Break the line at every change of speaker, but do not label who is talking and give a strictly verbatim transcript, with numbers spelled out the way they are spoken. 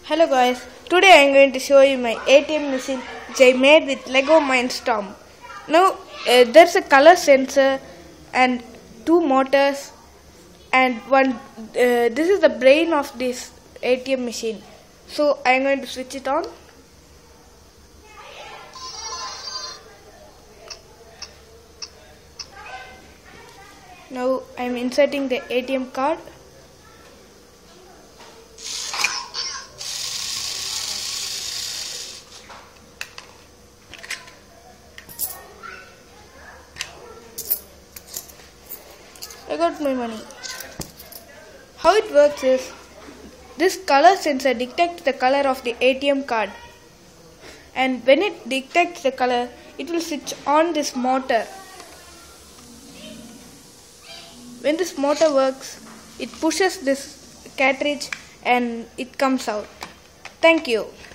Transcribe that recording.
Hello guys, today I am going to show you my A T M machine which I made with Lego Mindstorm. Now uh, there's a color sensor and two motors and one. Uh, this is the brain of this A T M machine. So I am going to switch it on. Now I am inserting the A T M card. I got my money. How it works is, this color sensor detects the color of the A T M card, and when it detects the color, it will switch on this motor. When this motor works, it pushes this cartridge and it comes out. Thank you.